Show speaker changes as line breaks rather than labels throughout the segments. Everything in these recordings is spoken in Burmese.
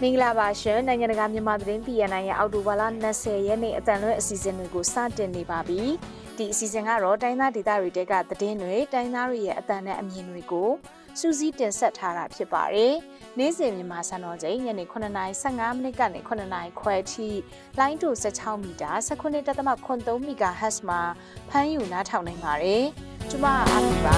င်္ဂလာပါရှင်နိုင်ငံတကာမြန်မာသတင်း PNN ရဲ့အော်တိုဘာလ20ရက်နေ့အတန်လွဲအစီအစဉ်တွေကိုစတင်နေပါပြီဒီအစီအစဉ်ကတော့တိုင်းသားဒေသတွေတဲကသတင်းတွေတိုင်းသားတွေရဲ့အတန်နဲ့အမြင်တွေကိုစူးစီးတင်ဆက်ထားတာဖြစ်ပါတယ်နေ့စဉ်မြန်မာစံတော်ချိန်ညနေ9:15မိနစ်ကနေ9:00ခွဲအထိလိုင်းတူ16မီတာ19.3 MHz မှာဖမ်းယူနားထောင်နိုင်ပါတယ်ကျွန်မအားပြပါ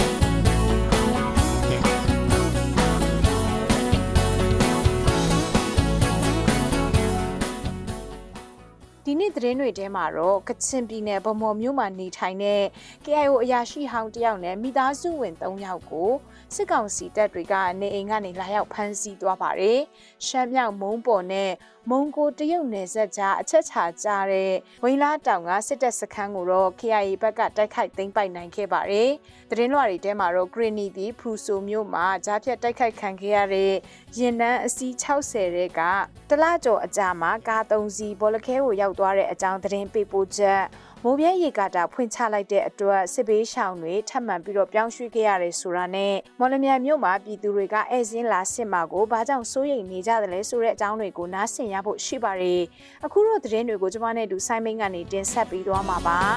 ဒီနေ့သတင်းတွေထဲမှာတော့ကချင်ပြည်နယ်ဗမော်မြို့မှာနေထိုင်တဲ့ KIO အရာရှိဟောင်းတယောက်နဲ့မိသားစုဝင်3ယောက်ကိုစစ်ကောင်စီတပ်တွေကနေအိမ်ကနေလာရောက်ဖမ်းဆီးသွားပါတယ်။ရှမ်းမြောက်မုံပေါ်နဲ့မုံကိုတရုတ်နယ်စပ်ကြားအချက်ချာကြတဲ့ဝိန်းလားတောင်ကစစ်တပ်စခန်းကိုတော့ KIA ဘက်ကတိုက်ခိုက်သိမ်းပိုက်နိုင်ခဲ့ပါတယ်။သတင်းလွှာတွေထဲမှာတော့ဂရနီပြည်ဖရူဆိုမြို့မှာကြားဖြတ်တိုက်ခိုက်ခံခဲ့ရတဲ့ရင်တန်းအစီး60တဲ့ကတလကျော်အကြာမှာကား3စီးဘောလခဲကိုရောက်သွားတဲ့အကြောင်းသတင်းပေးပို့ချက်မိုးပြဲရေကာတာဖွင့်ချလိုက်တဲ့အတွက်စစ်ဘေးရှောင်တွေထပ်မံပြီးတော့ပြောင်းရွှေ့ခဲ့ရတယ်ဆိုတာနဲ့မော်လမြိုင်မြို့မှာပြည်သူတွေကဧည့်စင်းလာစစ်မှာကိုဘာကြောင့်စိုးရိမ်နေကြတယ်လဲဆိုတဲ့အကြောင်းတွေကိုနားဆင်ရဖို့ရှိပါတယ်အခုတော့သတင်းတွေကိုကျွန်မနဲ့တူဆိုင်းမင်းကနေတင်ဆက်ပေးသွားမှာပါ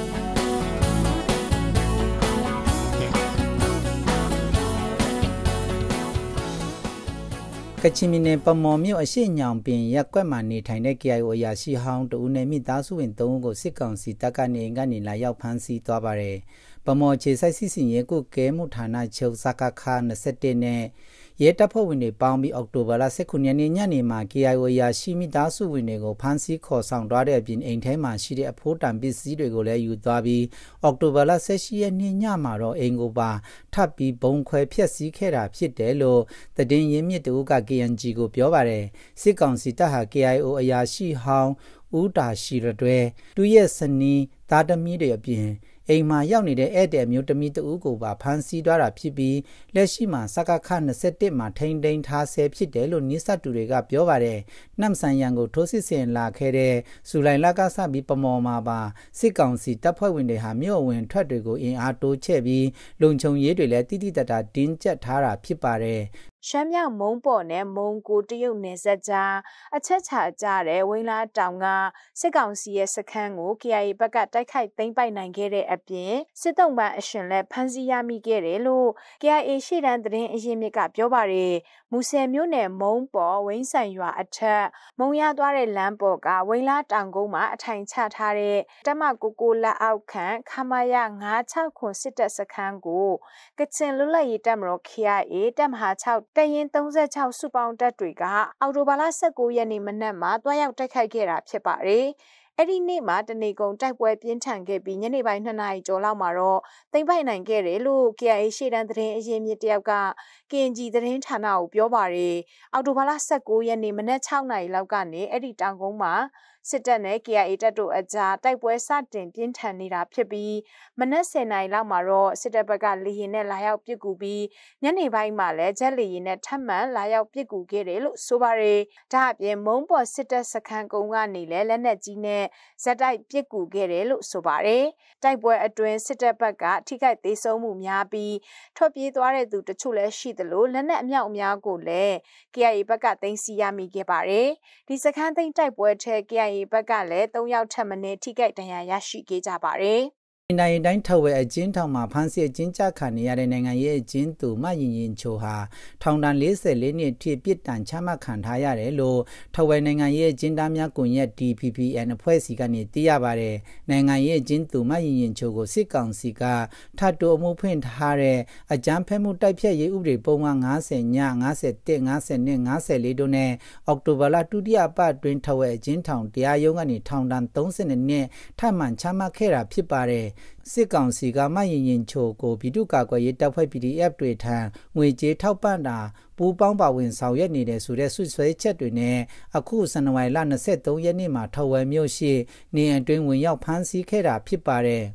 ကချင်ပြည်နယ်ပမော်မြို့အရှိညောင်ပင်ရပ်ကွက်မှာနေထိုင်တဲ့ KIO အရာရှိဟောင်းတဦးနဲ့မိသားစုဝင်3ဦးကိုစစ်ကောင်စီတပ်ကနေလာရောက်ဖမ်းဆီးသွားပါတယ်။ပမော်ခြေစိုက်စစ်စင်ရဲကုကဲမှုဌာနချုပ်စကခ21နဲ့ရဲတပ်ဖွဲ့ဝင်တွေပေါင်းပြီးအောက်တိုဘာလ19ရက်နေ့ညနေမှာ KIO အရာရှိမိသားစုဝင်တွေကိုဖမ်းဆီးခေါ်ဆောင်သွားတဲ့အပြင်အိမ်ထဲမှာရှိတဲ့အဖိုးတန်ပစ္စည်းတွေကိုလည်းယူသွားပြီးအောက်တိုဘာလ18ရက်နေ့ညမှာတော့အိမ်ကိုပါထပ်ပြီးဘုံခွဲဖျက်ဆီးခဲ့တာဖြစ်တယ်လို့သတင်းရင်းမြစ်တို့က KNG ကိုပြောပါတယ်စစ်ကောင်စီတပ်ဟာ KIO အရာရှိဟောင်းဦးတာရှိရတွဲသူရဲ့စနီးသားသမီးတွေအပြင်အိမ်မှာရောက်နေတဲ့ဧည့်သည်မျိုးသမီးတဦးကိုပါဖမ်းဆီးသွားတာဖြစ်ပြီးလက်ရှိမှာစကခ21မှာထိန်းသိမ်းထားဆဲဖြစ်တယ်လို့နိစတူတွေကပြောပါတယ်။နမ်ဆန်ယန်ကိုထိုးစစ်ဆင်လာခဲ့တဲ့ဇူလိုင်လကစပြီးပမော်မှာပါစစ်ကောင်စီတပ်ဖွဲ့ဝင်တွေဟာမြို့အဝင်ထွက်တွေကိုအင်အားတိုးချဲ့ပြီးလုံခြုံရေးတွေလည်းတိတိတတ်တာတင်းကျပ်ထားတာဖြစ်ပါတယ်။
ရှမ်းမြောက်မုံပေါ်နဲ့မုံကိုတရုတ်နယ်စပ်ကြားအချက်ချာကြတဲ့ဝိန်းလားတောင်ကစစ်ကောင်စီရဲ့စခန်းကို KIA ဘက်ကတိုက်ခိုက်သိမ်းပိုက်နိုင်ခဲ့တဲ့အပြင်စစ်တုံးပန်းအရှင်လည်းဖမ်းဆီးရမိခဲ့တယ်လို့ KIA ရှေ့တန်းသတင်းအရင်းမြစ်ကပြောပါတယ်မူဆယ်မြို့နယ်မုံပေါ်ဝိန်းဆိုင်ရွာအထက်မုံရသွားတဲ့လမ်းပေါ်ကဝိန်းလားတောင်ကုန်းမှာအထိုင်ချထားတဲ့တပ်မကိုလက်အောက်ခံခမာယ96ခွန်စစ်တပ်စခန်းကိုကချင်လွတ်လပ်ရေးတပ်မတော် KIA တပ်မဟာ6တရင်36စုပေါင်းတပ်တွေကအော်တိုဘာလ19ရက်နေ့မနက်မှာတွားရောက်တိုက်ခိုက်ခဲ့တာဖြစ်ပါတယ်။အဲ့ဒီနေ့မှာတနေကုန်တိုက်ပွဲပြင်းထန်ခဲ့ပြီးညနေပိုင်း2နာရီကျော်လောက်မှာတော့သိမ်းပိုက်နိုင်ခဲ့တယ်လို့ KIA ရှေ့တန်းသတင်းအရင်းမြစ်တယောက်က KNG သတင်းဌာနကိုပြောပါတယ်။အော်တိုဘာလ19ရက်နေ့မနက်6နာရီလောက်ကနေအဲ့ဒီတောင်ကုန်းမှာစစ်တပ်နဲ့ KIA တပ်တို့အကြားတိုက်ပွဲစတင်ပြင်းထန်နေတာဖြစ်ပြီးမနက်10နာရီလောက်မှာတော့စစ်တပ်ဘက်ကလေရင်နဲ့လာရောက်ပစ်ကူပြီးညနေပိုင်းမှာလည်းဂျက်လေရင်နဲ့ထပ်မံလာရောက်ပစ်ကူခဲ့တယ်လို့ဆိုပါတယ်။ဒါအပြင်မုံပေါ်စစ်တပ်စခန်းကုန်းကနေလည်းလက်နက်ကြီးနဲ့ဇက်တိုက်ပစ်ကူခဲ့တယ်လို့ဆိုပါတယ်။တိုက်ပွဲအတွင်းစစ်တပ်ဘက်ကထိခိုက်သေးဆုံးမှုများပြီးထွက်ပြေးသွားတဲ့သူတချို့လည်းရှိသလိုလက်နက်အမြောက်အများကိုလည်း KIA ဘက်ကသိမ်းဆည်းရမိခဲ့ပါတယ်။ဒီစခန်းသိမ်းတိုက်ပွဲထဲ KIA ဘက်ကလည်း3ယောက်ထပ်မံထိခိုက်ဒဏ်ရာရရှိခဲ့ကြပါတယ်။
တိုင်းတိုင်းထဝဲအကျဉ်းထောင်မှာဖမ်းဆီးအကျဉ်းချခံနေရတဲ့နိုင်ငံရေးအကျဉ်းသူမရင်ရင်ချိုဟာထောင်ဒဏ်44နှစ်ထိပြစ်ဒဏ်ချမှတ်ခံထားရတယ်လို့ထဝဲနိုင်ငံရေးအကျဉ်းသားများကွန်ရက် DPPN အဖွဲ့စီကနေသိရပါတယ်။နိုင်ငံရေးအကျဉ်းသူမရင်ရင်ချိုကိုစစ်ကောင်စီကထပ်တိုးအမှုဖွင့်ထားတဲ့အကြမ်းဖက်မှုတိုက်ဖျက်ရေးဥပဒေပုံမှန်50ည51 52 54တို့နဲ့အောက်တိုဘာလဒုတိယပတ်တွင်ထဝဲအကျဉ်းထောင်တရားရုံးကနေထောင်ဒဏ်30နှစ်ထပ်မံချမှတ်ခဲ့တာဖြစ်ပါတယ်။စစ်ကောင်စီကမရင်ရင်ချိုကိုပြည်သူ့ကာကွယ်ရေးတပ်ဖွဲ့ PDF တွေထံငွေကြေးထောက်ပံ့တာပူးပေါင်းပါဝင်ဆောင်ရွက်နေတဲ့ဆိုတဲ့ဆွဆွဲချက်တွေနဲ့အခုဇန်နဝါရီလ23ရက်နေ့မှာထဝယ်မြို့ရှိနေအတွင်းဝင်ရောက်ဖမ်းဆီးခဲ့တာဖြစ်ပါတယ်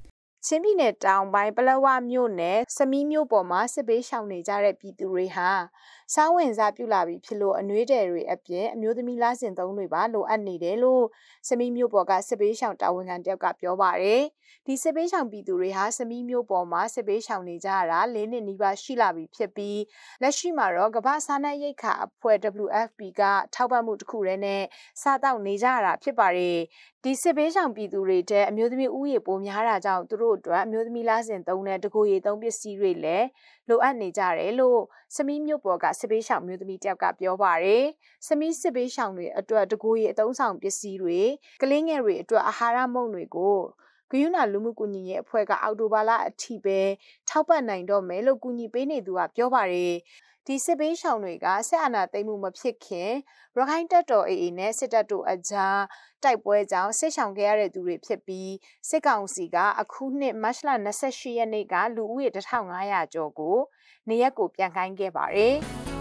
ချင်းပြည်နယ်တောင်ပိုင်းပလက်ဝမြို့နယ်စမီးမြို့ပေါ်မှာစစ်ဘေးရှောင်နေကြတဲ့ပြည်သူတွေဟာစားဝင်စားပြုလာပြီးဖြစ်လို့အနှွေးတယ်တွေအပြင်အမျိုးသမီးလားစင်သုံးတွေပါလိုအပ်နေတယ်လို့စမီးမြို့ပေါ်ကစစ်ဘေးရှောင်တာဝန်ခံတယောက်ကပြောပါတယ်ဒီစစ်ဘေးရှောင်ပြည်သူတွေဟာစမီးမြို့ပေါ်မှာစစ်ဘေးရှောင်နေကြတာ၄နှစ်နီးပါးရှိလာပြီဖြစ်ပြီးလက်ရှိမှာတော့ကမ္ဘာစားနပ်ရိက္ခာအဖွဲ့ WFP ကထောက်ပံ့မှုတစ်ခုတည်းနဲ့စားတောက်နေကြတာဖြစ်ပါတယ်ဒီစစ်ဘေးရှောင်ပြည်သူတွေတဲ့အမျိုးသမီးဥယေပိုများတာကြောင့်သူတို့အတွက်အမျိုးသမီးလားစင်သုံးတဲ့တကူရီသုံးပစ္စည်းတွေလည်းလိုအပ်နေကြတယ်လို့စမီးမြို့ပေါ်ကစစ်ဘေးရှောင်မျိုးသမီးတယောက်ကပြောပါတယ်စမီးစစ်ဘေးရှောင်တွေအတွက်တကူရီအသုံးဆောင်ပစ္စည်းတွေကလေးငယ်တွေအတွက်အာဟာရမုန့်တွေကိုဂယုဏလူမှုကူညီရေးအဖွဲ့ကအော်တိုဘာလအထိပဲထောက်ပံ့နိုင်တော့မယ်လို့ကူညီပေးနေသူကပြောပါတယ်ဒီစစ်ဘေးရှောင်တွေကဆက်အာဏာသိမ်းမှုမဖြစ်ခင်ရခိုင်တပ်တော် AA နဲ့စစ်တပ်တို့အကြားတိုက်ပွဲကြောင့်စစ်ရှောင်ခဲ့ရတဲ့သူတွေဖြစ်ပြီးစစ်ကောင်စီကအခုနှစ်မတ်လ28ရက်နေ့ကလူဦးရေ1500ကျော်ကိုနေရက်ကိုပြန်ခိုင်းခဲ့ပါတယ်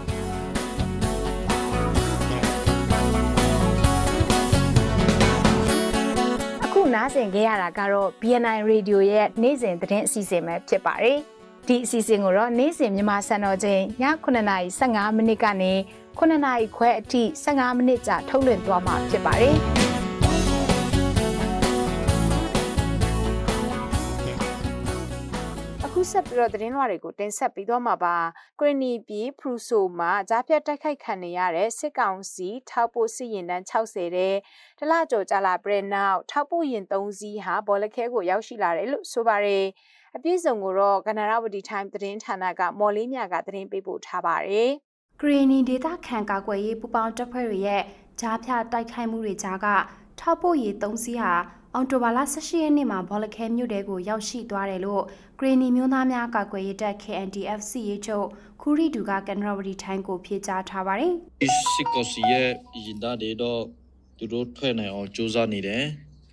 အခုနားဆင်ခဲ့ရတာကတော့ BNI Radio ရဲ့နေ့စဉ်သတင်းအစီအစဉ်ပဲဖြစ်ပါတယ်ဒီအစီအစဉ်ကိုတော့နေ့စဉ်မြန်မာစံတော်ချိန်ည9:15မိနစ်ကနေ9:00ခွဲအထိ15မိနစ်ကြာထုတ်လွှင့်သွားမှာဖြစ်ပါတယ်အခုဆက်ပြီးတော့သတင်းလွှာတွေကိုတင်ဆက်ပြီးတော့မှာပါကရနီပြည်ဖရူဆိုမှာကြားဖြတ်တိုက်ခိုက်ခံနေရတဲ့စစ်ကောင်စီထောက်ပို့စစ်ရင်တန်း60တဲ့တလကျော်ကြာလာပြီးနောက်ထောက်ပို့ရင်3စီးဟာဘောလခဲကိုရောက်ရှိလာတယ်လို့ဆိုပါတယ်အပြည့်စုံကိုတော့ကနရဝတီ time သတင်းဌာနကမော်လေးမြကသတင်းပေးပို့ထားပါတယ်
။ဂရီနီဒေတာခံကာကွယ်ရေးပူပေါင်းတပ်ဖွဲ့တွေရဲ့ကြားဖြတ်တိုက်ခိုက်မှုတွေကြားကထောက်ပို့ရေး3စီးဟာအော်တိုဘာလ18ရက်နေ့မှာဘောလခဲမြို့တဲကိုရောက်ရှိသွားတယ်လို့ဂရီနီမျိုးသားများကာကွယ်ရေးတပ် KNDF ရေးချုပ်ခူရီတူကကနရဝတီ time ကိုဖြေကြားထားပါတယ်
။စစ်ကောင်စီရဲ့ရင်သားတွေတော့သူတို့ထွက်နိုင်အောင်စူးစမ်းနေတယ်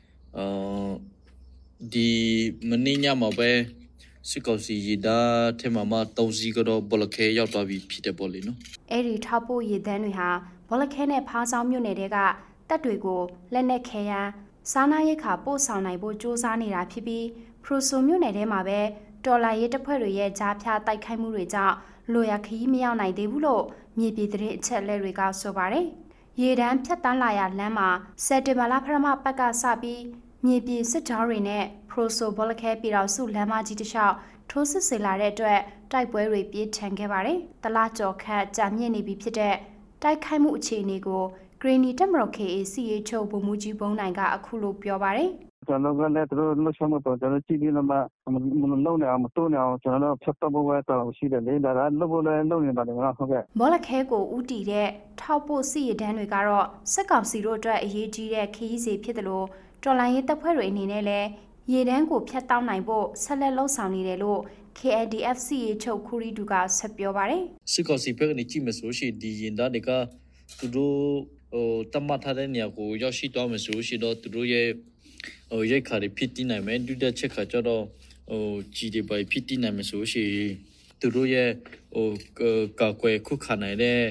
။ဒီမနေ့ညမှာပဲစစ်ကောင်စီရတာထဲမှာ3စီးကတော့ဘောလခဲရောက်သွားပြီဖြစ်တယ်ပေါ့လေနော်
အဲ့ဒီထောက်ပို့ရည်တန်းတွေဟာဘောလခဲနဲ့ဖားဆောင်မြို့နယ်တွေကတပ်တွေကိုလက်နက်ခဲယမ်းစားနာရိတ်ခါပို့ဆောင်နိုင်ဖို့စ조사နေတာဖြစ်ပြီးဖရူဆိုမြို့နယ်ထဲမှာပဲတော်လာရေးတပ်ဖွဲ့တွေရဲ့ကြားဖြတ်တိုက်ခိုက်မှုတွေကြောင့်လိုရခီးမရောက်နိုင်သေးဘူးလို့မြေပြည်တဲ့အချက်လက်တွေကဆိုပါတယ်ရေတန်းဖြတ်တန်းလာရလမ်းမှာစက်တင်ဘာလပထမပတ်ကစပြီးမြေပြည်စစ်ကြောင်းတွေနဲ့ဖရိုဆိုဘောလခဲပြည်တော်စုလမ်းမကြီးတစ်လျှောက်ထိုးစစ်ဆင်လာတဲ့အတွက်တိုက်ပွဲတွေပြင်းထန်ခဲ့ပါတယ်။တလားကျော်ခန့်ကြာမြင့်နေပြီဖြစ်တဲ့တိုက်ခိုက်မှုအခြေအနေကိုဂရီနီတက်မတော် KACA ချုပ်ဗိုလ်မှူးကြီးဘုံနိုင်ကအခုလိုပြောပါတယ်
။ကျွန်တော်ကလည်းသူတို့လှုပ်ရှားမှုတော့ကျွန်တော်ကြည့်ပြီးတော့မှမလုံနေအောင်မတိုးနေအောင်ကျွန်တော်ဖြတ်တော့ဖို့ပဲတော့ရှိတယ်လေဒါကလှုပ်ဖို့လည်းလုပ်နေပါတယ်နော်ဟုတ်ကဲ့
ဘောလခဲကိုဥတီတဲ့ထောက်ပို့စီရတန်းတွေကတော့စက်ကောင်စီတို့အတွက်အရေးကြီးတဲ့ခရီးစီဖြစ်တယ်လို့တော်လိုင်းရေးတပ်ဖွဲ့တွေအနေနဲ့လည်းရေတန်းကိုဖျက်တောင်းနိုင်ဖို့ဆက်လက်လှုပ်ဆောင်နေတယ်လို့ KNDF ရေးချုပ်ခူရီတူကဆက်ပြောပါတယ်
စစ်ကောင်စီဘက်ကနေကြည့်မဆိုရှင်ဒီရင်သားတွေကသူတို့တမထားတဲ့နေရာကိုရောက်ရှိသွားမယ်ဆိုရှင်တော့သူတို့ရဲ့ရိတ်ခါတွေဖြစ်တည်နိုင်မယ်ဒုတိယချက်ခါကျတော့ကြီးတွေပဲဖြစ်တည်နိုင်မယ်ဆိုရှင်သူတို့ရဲ့ကာကွယ်ခုခံနိုင်တဲ့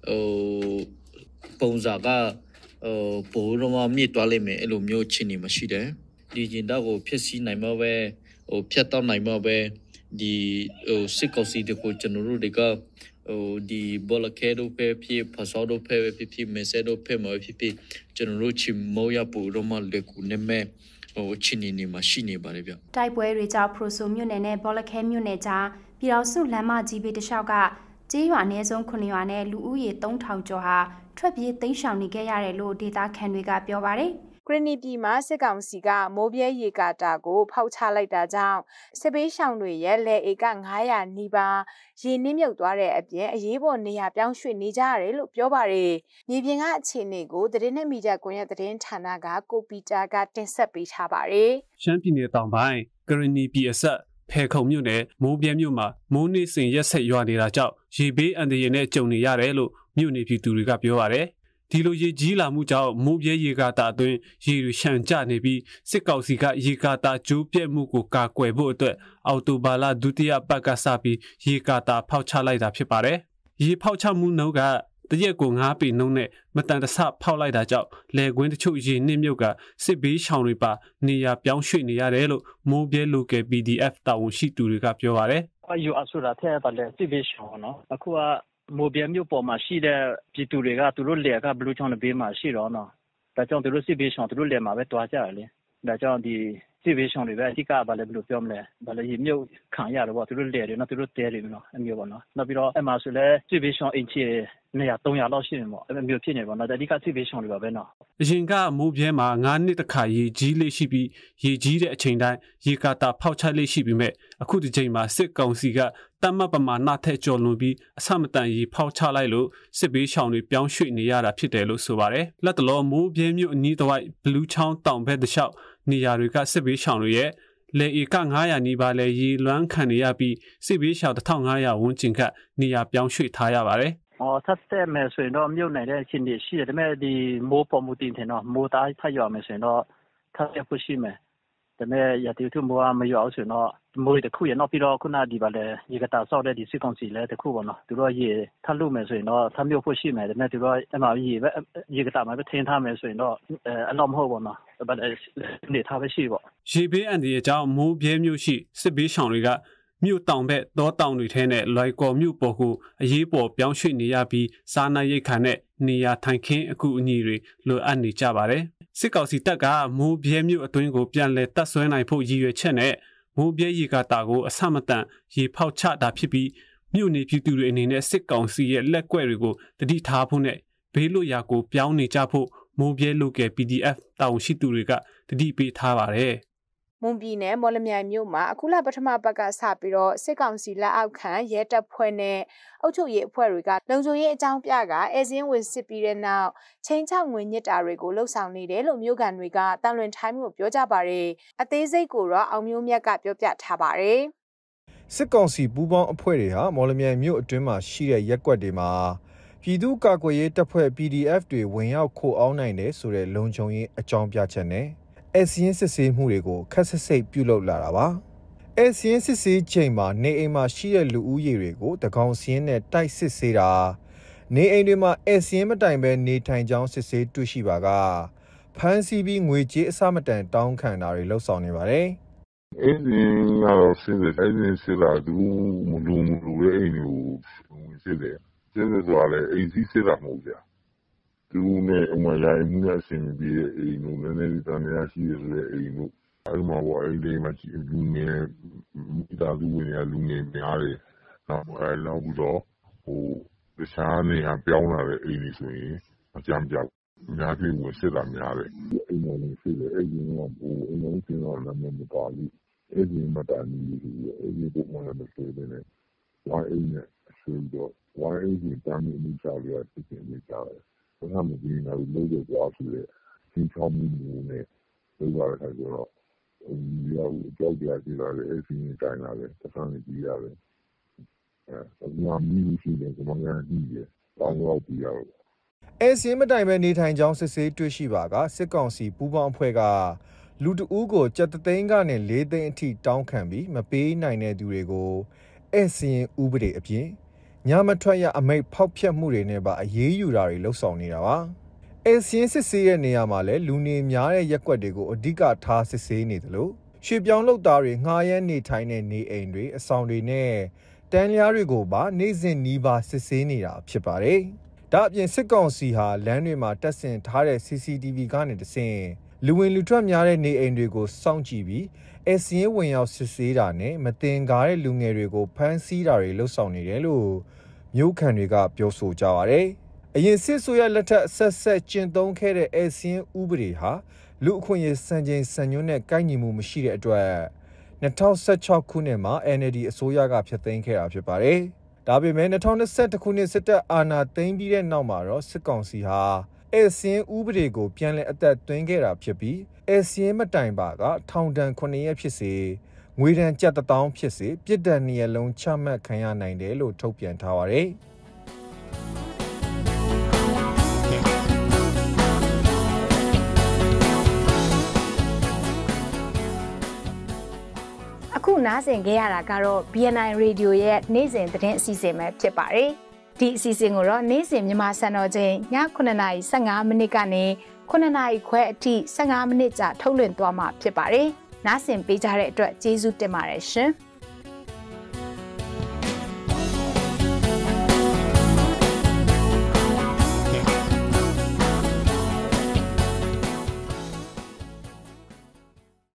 ပုံစံကပိုတော့မြင့်သွားလိမ့်မယ်အဲ့လိုမျိုးချင်းနေမှရှိတယ်ဒီကျင်တော့ကိုဖြစ်စီနိုင်မှာပဲဖြတ်တောက်နိုင်မှာပဲဒီစစ်ကောင်စီတွေကိုကျွန်တော်တို့တွေကဒီဘောလခဲတို့ပဲဖြစ်ဖဆောတို့ပဲဖြစ်မက်ဆေတို့ပဲမဖြစ်ကျွန်တော်တို့ချီမိုးရပူတော့မှလေကူနေမဲ့ချင်းနေမှာရှိနေပါတယ်ဗျ
တိုက်ပွဲတွေကြောင့်ဖရိုဆိုမြို့နယ်နဲ့ဘောလခဲမြို့နယ်ကြားပြည်တော်စုလမ်းမကြီးဘေးတစ်လျှောက်ကကျေးရွာအနည်းဆုံး9ရွာနဲ့လူဦးရေ3000ကျော်ဟာထွက်ပြေးတိမ်းရှောင်နေခဲ့ရတယ်လို့ဒေသခံတွေကပြောပါတယ်
ဂရနီပြည်မှာစစ်ကောင်စီကမိုးပြဲရေကာတာကိုဖောက်ချလိုက်တာကြောင့်စစ်ပေးရှောင်တွေရဲ့လက်ဧက900နီးပါးရေနစ်မြုပ်သွားတဲ့အပြင်အရေးပေါ်နေရာပြောင်းရွှေ့နေကြရတယ်လို့ပြောပါတယ်။မြေပြင်ကအခြေအနေကိုသတင်းနဲ့မီဒီယာကွန်ရက်သတင်းဌာနကကိုပီတာကတင်ဆက်ပေးထားပါတယ်
။ရှမ်းပြည်နယ်တောင်ပိုင်းဂရနီပြည်အစပ်ဖဲခုံမြို့နယ်မိုးပြဲမြို့မှာမိုးနေစဉ်ရက်ဆက်ရွာနေတာကြောင့်ရေဘေးအန္တရာယ်နဲ့ကြုံနေရတယ်လို့မြို့နေပြည်သူတွေကပြောပါတယ်။ဒီလိုရေကြီးလာမှုကြောင့်မိုးပြဲရေကာတာအတွင်းရေတွေရှမ်းကျနေပြီးစစ်ကောင်စီကရေကာတာကျိုးပြက်မှုကိုကာကွယ်ဖို့အတွက်အော်တိုဘာလဒုတိယပတ်ကစပြီးရေကာတာဖောက်ချလိုက်တာဖြစ်ပါတယ်။ရေဖောက်ချမှုနှုန်းကတရက်ကို9ပေနှုန်းနဲ့မတန်တဆဖောက်လိုက်တာကြောင့်လယ်ကွင်းတချို့ရေနစ်မြုပ်ကစစ်ဘေးရှောင်တွေပါနေရာပြောင်းရွှေ့နေရတယ်လို့မိုးပြဲ local PDF တာဝန်ရှိသူတွေကပြောပါတယ်
ယူအဆူရာထဲပါလေစစ်ဘေးရှောင်နော်အခုကမိုးပြဲမြို့ပေါ်မှာရှိတဲ့ပြည်သူတွေကသူတို့လယ်ကဘလူးချောင်းတဲ့ဘေးမှာရှိတော့နော်ဒါကြောင့်သူတို့စစ်ဘေးရှောင်သူတို့လယ်မှာပဲတွားကြတယ်လေဒါကြောင့်ဒီစစ်ဘေးရှောင်တွေပဲအဓိကဘာလဲဘယ်လိုပြောမလဲဘာလဲရေမြုပ်ခံရတယ်ပေါ့သူတို့လယ်တွေနော်သူတို့တဲတွေနော်အမျိုးပေါ့နော်နောက်ပြီးတော့အမှဆိုလဲစစ်ဘေးရှောင်အင်ချီနေရာ300လောက်ရှိနေပေါ့အမျိုးဖြစ်နေပေါ့နော်ဒါအဓိကစစ်ဘေးရှောင်တွေပါပဲနော်
အရင်ကမိုးပြဲမှာ9နှစ်တခါရေကြီးလေးရှိပြီးရေကြီးတဲ့အချိန်တိုင်းရေကာတာဖောက်ချလေးရှိပြီးမဲ့အခုဒီချိန်မှာစစ်ကောင်စီကတတ်မှတ်ပမာဏထက်ကျော်လွန်ပြီးအဆမတန်ရေဖောက်ချလိုက်လို့စစ်ဘေးရှောင်တွေပြောင်းရွှေ့နေရတာဖြစ်တယ်လို့ဆိုပါတယ်လက်တလောမိုးပြဲမြို့အနီးတစ်ဝိုက်ဘလူးချောင်းတောင်ဘက်တစ်လျှောက်နေရာတွေကစစ်ဘေးရှောင်တွေရဲ့လေဧက900နီးပါးလဲရေလွှမ်းခံနေရပြီးစစ်ဘေးရှောင်1500ဝန်းကျင်ကနေရာပြောင်းရွှေ့ထားရပါတယ်
ထပ်တဲ့မယ်ဆိုရင်တော့မြို့နယ်တဲ့ချင်းတွေရှိတယ်ဒါပေမဲ့ဒီမိုးပေါ်မှုတင်တယ်နော်မိုးသားထပ်ရွာမယ်ဆိုရင်တော့ထပ်ရဖို့ရှိမယ်ဒါပေမဲ့ရတီထုမိုးမရွာဆိုရင်တော့မိုးတစ်ခုရနောက်ပြီးတော့ခုနဒီပါလေရေကတာဆောက်တဲ့ဒီစစ်ကောင်စီလဲတစ်ခုပေါ့နော်သူတို့ရေထပ်လို့မယ်ဆိုရင်တော့ထပ်မြို့ဖို့ရှိမယ်ဒါပေမဲ့သူတို့အမှရေပဲရေကတာမှာပဲထင်းထားမယ်ဆိုရင်တော့အလောက်မဟုတ်ပါနော်ဒါပေမဲ့နေထားပဲရှိပေါ့
ရေဘေးအန်ဒီရဲ့အကြောင်းမိုးပြဲမြို့ရှိစစ်ဘေးရှောင်တွေကမြို့တောင်ဘက်တောတောင်တွေထဲနဲ့လွိုင်ကော်မြို့ပေါ်ကိုအရေးပေါ်ပြောင်းရွှေ့နေရပြီးစားနပ်ရိက္ခာနဲ့နေရာထိုင်ခင်းအကူအညီတွေလိုအပ်နေကြပါတယ်စစ်ကောင်စီတပ်ကမိုးပြဲမြို့အတွင်းကိုပြန်လည်တပ်ဆွဲနိုင်ဖို့ရည်ရွယ်ချက်နဲ့မိုးပြဲရေကာတာကိုအဆမတန်ရေဖောက်ချတာဖြစ်ပြီးမြို့နေပြည်သူတွေအနေနဲ့စစ်ကောင်စီရဲ့လက်ကွက်တွေကိုတတိထားဖို့နဲ့ဘေးလွတ်ရာကိုပြောင်းနေကြဖို့မိုးပြဲ local PDF တာဝန်ရှိသူတွေကတတိပေးထားပါတယ်
မွန်ပြည်နယ်မော်လမြိုင်မြို့မှာအခုလပထမပတ်ကစပြီးတော့စစ်ကောင်စီလက်အောက်ခံရဲတပ်ဖွဲ့နဲ့အုပ်ချုပ်ရေးအဖွဲ့တွေကလုံခြုံရေးအကြောင်းပြကအဲဇင်းဝင်စစ်ပြီးတဲ့နောက်ချိန်ချောက်ငွေညစ်တာတွေကိုလှုပ်ဆောင်နေတယ်လို့မြို့ကန်တွေကတန်လွင်ထိုင်းမြို့ပြောကြပါတယ်အသေးစိတ်ကိုတော့အောင်မျိုးမြတ်ကပြောပြထားပါတယ်
စစ်ကောင်စီပူးပေါင်းအဖွဲ့တွေဟာမော်လမြိုင်မြို့အတွင်းမှာရှိတဲ့ရက်ကွက်တွေမှာပြည်သူ့ကာကွယ်ရေးတပ်ဖွဲ့ PDF တွေဝင်ရောက်ခိုအောင်းနိုင်တယ်ဆိုတဲ့လုံခြုံရေးအကြောင်းပြချက်နဲ့အစီရင်စစ်ဆေးမှုတွေကိုခက်ဆစ်စိတ်ပြုလုပ်လာတာပါအစီရင်စစ်ဆေးချိန်မှာနေအိမ်မှာရှိတဲ့လူဦးရေတွေကိုတကောင်စီရင်နဲ့တိုက်စစ်ဆေးတာနေအိမ်တွေမှာအစီရင်မတိုင်ပဲနေထိုင်ကြောင်းစစ်ဆေးတွေ့ရှိပါကဖမ်းဆီးပြီးငွေကြေးအစမတန်တောင်းခံတာတွေလှုပ်ဆောင်နေပါတယ်
အဲ့ဒီကတော့စစ်တယ်အဲ့ဒီစစ်တာသူမလူရဲ့အိမ်ကိုစစ်တယ်ဆိုတော့လေအိမ်စီးစစ်တာမဟုတ်ကြသူနဲ့အမရိုင်းမှုနဲ့အဆင်ပြေအိမ်တို့လည်းတန်ရရှိရတဲ့အိမ်တို့အဲ့မှာဘောအဲ့ဒီမှာလူငယ်မိသားစုဝင်ရလူငယ်များတယ်နောက်အဲ့လောက်ပြီးတော့တခြားနေရာပြောင်းလာတဲ့အိမ်တွေဆိုရင်အကြမ်းပြောက်များပြီးဝင်စစ်တာများတယ်အိမ်ဝင်စစ်တယ်အဲ့ဒီမှာအိမ်ဝင်စစ်တော့လည်းမပါဘူးအဲ့ဒီမှာတာနေအဲ့ဒီပုံမှန်လည်းဆိုတယ်ဝိုင်းအိမ်နဲ့ဆိုတော့ဝိုင်းအိမ်ကတမ်းနေကြရတဲ့ဖြစ်နေကြတယ်ဘာမှမပြီးတော့လို့တော့ဆိုတဲ့သင်္ချောင်းမှုနဲ့လောက်ရတဲ့အခါကျတော့ဒီအကြောက်ကြရတဲ့အဲ့ဒီတိုင်းလာတယ်တစ်ခါနေပြီးရတယ်ငါမီးရှိတယ်ကမ္ဘာကြီးတယ်တောင်းတော့ပြီးရတယ်
အစီရင်မတိုင်ပဲနေထိုင်ကြောင်းစစ်ဆေးတွေ့ရှိပါကစစ်ကောင်စီပူးပေါင်းအဖွဲ့ကလူတဦးကိုကြက်သိန်းကနေ4သိန်းအထိတောင်းခံပြီးမပေးနိုင်တဲ့သူတွေကိုအစီရင်ဥပဒေအပြင်ညမထွက်ရအမိတ်ဖောက်ဖျက်မှုတွေနဲ့ပါအရေးယူတာတွေလှုပ်ဆောင်နေတာပါအစီရင်စစ်ဆေးတဲ့နေရာမှာလည်းလူနေများတဲ့ရက်ကွက်တွေကိုအဓိကထားစစ်ဆေးနေတယ်လို့ရွှေပြောင်းလုပ်သားတွေငှားရမ်းနေထိုင်တဲ့နေအိမ်တွေအဆောင်တွေနဲ့တန်းလျားတွေကိုပါနေ့စဉ်နီးပါးစစ်ဆေးနေတာဖြစ်ပါတယ်ဒါအပြင်စစ်ကောင်စီဟာလမ်းတွေမှာတပ်ဆင်ထားတဲ့ CCTV ကနေတဆင့်လူဝင်လူထွက်များတဲ့နေအိမ်တွေကိုစောင့်ကြည့်ပြီးအစီရင်ဝင်ရောက်စစ်ဆေးတာနဲ့မတင်ကားတဲ့လူငယ်တွေကိုဖမ်းဆီးတာတွေလှုပ်ဆောင်နေတယ်လို့မြို့ခံတွေကပြောဆိုကြပါတယ်။အရင်စစ်ဆိုရလက်ထက်ဆက်ကျင့်သုံးခဲ့တဲ့အစီရင်ဥပဒေဟာလူအခွင့်အရေးစံချိန်စံညွှန်းနဲ့ကိုက်ညီမှုမရှိတဲ့အတွက်2016ခုနှစ်မှာ NLD အစိုးရကဖျက်သိမ်းခဲ့တာဖြစ်ပါတယ်။ဒါပေမဲ့2021ခုနှစ်စစ်တပ်အာဏာသိမ်းပြီးတဲ့နောက်မှာတော့စစ်ကောင်စီဟာအစီရင်ဥပဒေကိုပြန်လည်အသက်သွင်းခဲ့တာဖြစ်ပြီးအစီရင်မတိုင်ပါကထောင်ဒဏ်9ရက်ဖြစ်စေငွေဒဏ်ကျပ်1000ဖြစ်စေပြစ်ဒဏ်2ရက်လုံးချမှတ်ခံရနိုင်တယ်လို့ထုတ်ပြန်ထားပါတယ်။
အခုနားဆင်ခဲ့ရတာကတော့ BNI Radio ရဲ့နေ့စဉ်သတင်းအစီအစဉ်ပဲဖြစ်ပါတယ်။ဒီအစီအစဉ်ကိုတော့နေ့စဉ်မြန်မာစံတော်ချိန်ည9:15မိနစ်ကနေ9:00ခွဲအထိ15မိနစ်ကြာထုတ်လွှင့်သွားမှာဖြစ်ပါတယ်။နားဆင်ပေးကြတဲ့အတွက်ကျေးဇူးတင်ပါတယ်ရှင်။